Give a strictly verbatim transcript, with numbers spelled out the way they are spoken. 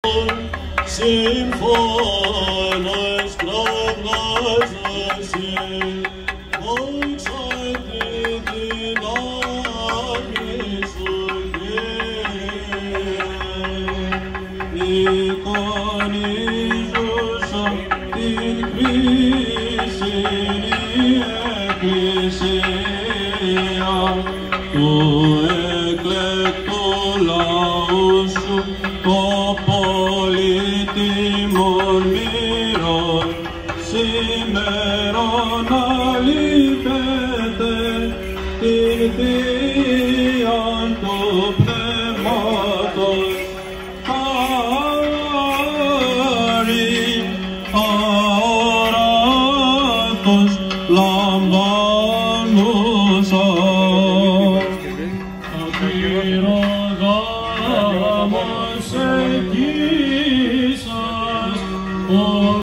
Συμφώνας κραυγάζεσαι, δόξα τη δύναμη σου, Κύριε. Εικονίζουσα την κρίσινη εκκλησία του εκλεκτού λαού σου, το πολύτιμον μοίρον σήμερον αλήπετε την θείαν του πνεύματος χάρη αόρατος λαμβάνουσα. Ακυρογάμος εκείσας